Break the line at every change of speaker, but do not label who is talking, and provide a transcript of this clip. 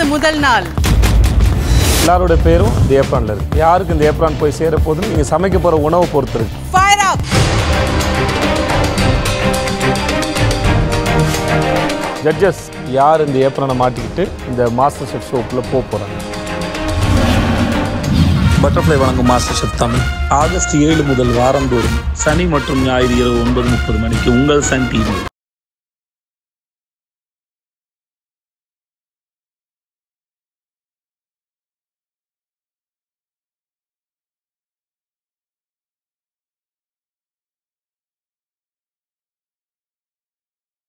முதல் நாள்.
எல்லாரோட பேரும் இந்த ஏப்ரான்ல இருக்கு. யாருக்கு இந்த ஏப்ரான் போய் சேர போகுதுன்னு நீங்க சமைக்க போற உணவை பொறுத்து இருக்கு.
Fire up.
ஜட்ஜஸ் யார் இந்த ஏப்ரானை மாட்டிக்கிட்டு இந்த மாஸ்டர் ஷெஃப் ஷோக்குள்ள போறாங்க?
பட்டர்ஃப்ளை வழங்கும் மாஸ்டர் ஷெஃப் தமிழ் ஆகஸ்ட் 7 முதல் வாரந்தோறும் சனி மற்றும் ஞாயிறு இரவு 9:30 மணிக்கு உங்கள் சன் டிவி.